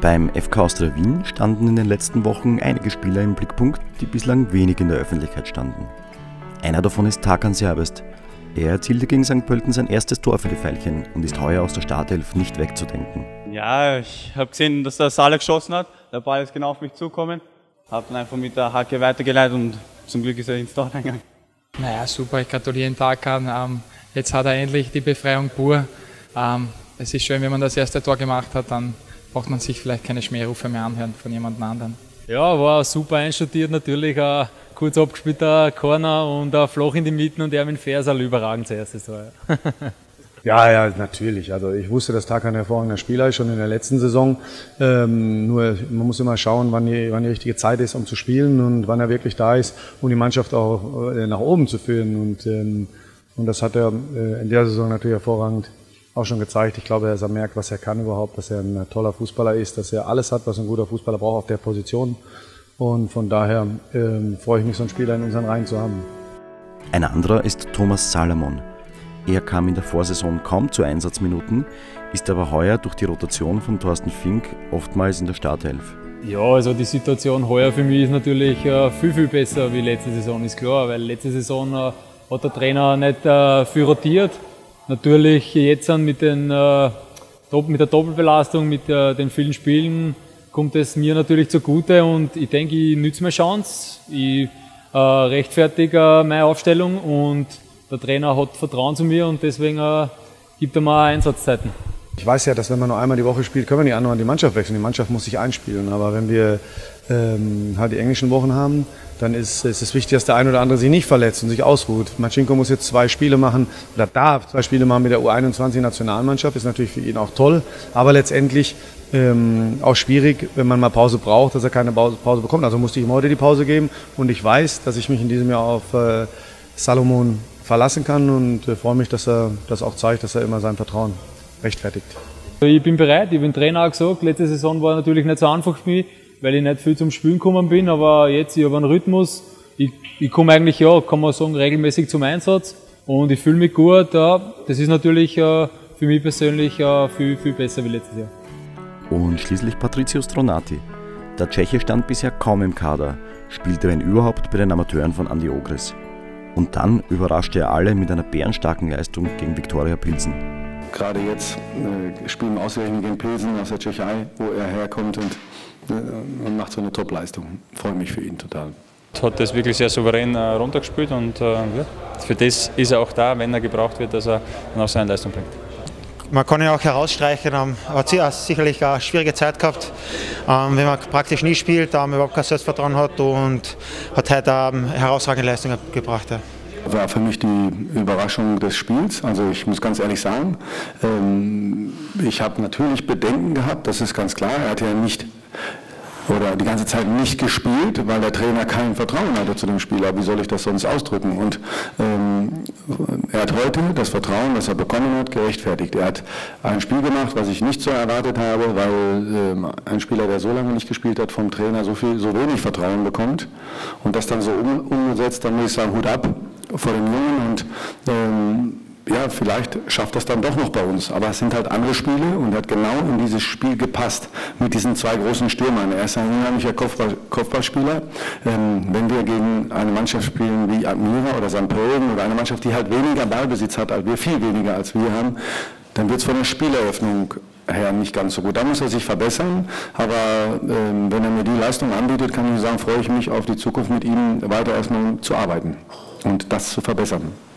Beim FK Austria Wien standen in den letzten Wochen einige Spieler im Blickpunkt, die bislang wenig in der Öffentlichkeit standen. Einer davon ist Tarkan Serbest. Er erzielte gegen St. Pölten sein erstes Tor für die Veilchen und ist heuer aus der Startelf nicht wegzudenken. Ja, ich habe gesehen, dass der Saleh geschossen hat. Der Ball ist genau auf mich zugekommen. Habe dann einfach mit der Hacke weitergeleitet und zum Glück ist er ins Tor reingegangen. Naja, super, ich gratuliere den Tarkan. Jetzt hat er endlich die Befreiung pur. Es ist schön, wenn man das erste Tor gemacht hat, dann braucht man sich vielleicht keine Schmährufe mehr anhören von jemand anderen. Ja, war super einstudiert natürlich, ein kurz abgespielter Corner und ein Flach in die Mitte und Erwin Fersal überragend das erste Tor. Ja, natürlich. Also ich wusste, dass Tarkan ein hervorragender Spieler ist, schon in der letzten Saison. Nur man muss immer schauen, wann die richtige Zeit ist, um zu spielen und wann er wirklich da ist, um die Mannschaft auch nach oben zu führen. Und das hat er in der Saison natürlich hervorragend auch schon gezeigt. Ich glaube, er merkt, was er kann überhaupt, dass er ein toller Fußballer ist, dass er alles hat, was ein guter Fußballer braucht auf der Position. Und von daher freue ich mich, so einen Spieler in unseren Reihen zu haben. Ein anderer ist Thomas Salomon. Er kam in der Vorsaison kaum zu Einsatzminuten, ist aber heuer durch die Rotation von Thorsten Fink oftmals in der Startelf. Ja, also die Situation heuer für mich ist natürlich viel besser wie letzte Saison, ist klar, weil letzte Saison hat der Trainer nicht viel rotiert. Natürlich jetzt mit der Doppelbelastung, mit den vielen Spielen kommt es mir natürlich zugute und ich denke, ich nütze meine Chance, ich rechtfertige meine Aufstellung und der Trainer hat Vertrauen zu mir und deswegen gibt er mir Einsatzzeiten. Ich weiß ja, dass wenn man nur einmal die Woche spielt, können wir nicht andauernd die Mannschaft wechseln. Die Mannschaft muss sich einspielen. Aber wenn wir halt die englischen Wochen haben, dann ist es wichtig, dass der eine oder andere sich nicht verletzt und sich ausruht. Marcinko muss jetzt 2 Spiele machen oder darf 2 Spiele machen mit der U21-Nationalmannschaft. Ist natürlich für ihn auch toll, aber letztendlich auch schwierig, wenn man mal Pause braucht, dass er keine Pause bekommt. Also musste ich ihm heute die Pause geben und ich weiß, dass ich mich in diesem Jahr auf Salomon verlassen kann und freue mich, dass er das auch zeigt, dass er immer sein Vertrauen rechtfertigt. Ich bin bereit, ich bin Trainer auch gesagt. Letzte Saison war natürlich nicht so einfach für mich, weil ich nicht viel zum Spielen gekommen bin, aber jetzt, ich habe einen Rhythmus. Ich komme eigentlich, ja, kann man sagen, regelmäßig zum Einsatz und ich fühle mich gut. Ja, das ist natürlich für mich persönlich viel besser wie letztes Jahr. Und schließlich Patrizio Stronati. Der Tscheche stand bisher kaum im Kader, spielte wenn überhaupt bei den Amateuren von Andi Ogris. Und dann überraschte er alle mit einer bärenstarken Leistung gegen Viktoria Pilsen. Gerade jetzt spielen wir ausgerechnet gegen Pilsen aus der Tschechei, wo er herkommt und macht so eine Top-Leistung. Freue mich für ihn total. Hat das wirklich sehr souverän runtergespielt und ja, für das ist er auch da, wenn er gebraucht wird, dass er dann auch seine Leistung bringt. Man kann ihn auch herausstreichen, er hat sicherlich eine schwierige Zeit gehabt, wenn man praktisch nie spielt, überhaupt kein Selbstvertrauen hat und hat heute eine herausragende Leistung gebracht. Ja. War für mich die Überraschung des Spiels, also ich muss ganz ehrlich sagen, ich habe natürlich Bedenken gehabt, das ist ganz klar, er hat ja nicht oder die ganze Zeit nicht gespielt, weil der Trainer kein Vertrauen hatte zu dem Spieler. Wie soll ich das sonst ausdrücken? Und er hat heute das Vertrauen, das er bekommen hat, gerechtfertigt. Er hat ein Spiel gemacht, was ich nicht so erwartet habe, weil ein Spieler, der so lange nicht gespielt hat, vom Trainer so wenig Vertrauen bekommt und das dann so umgesetzt, dann muss ich sagen, Hut ab vor den Jungen und ja, vielleicht schafft das dann doch noch bei uns. Aber es sind halt andere Spiele und hat genau in dieses Spiel gepasst mit diesen 2 großen Stürmern. Er ist ein unheimlicher Kopfballspieler. Wenn wir gegen eine Mannschaft spielen wie Admira oder St. Pölten oder eine Mannschaft, die halt weniger Ballbesitz hat als wir, viel weniger als wir haben, dann wird es von der Spieleröffnung her nicht ganz so gut. Da muss er sich verbessern, aber wenn er mir die Leistung anbietet, kann ich sagen, freue ich mich auf die Zukunft mit ihm weiter erstmal zu arbeiten und das zu verbessern.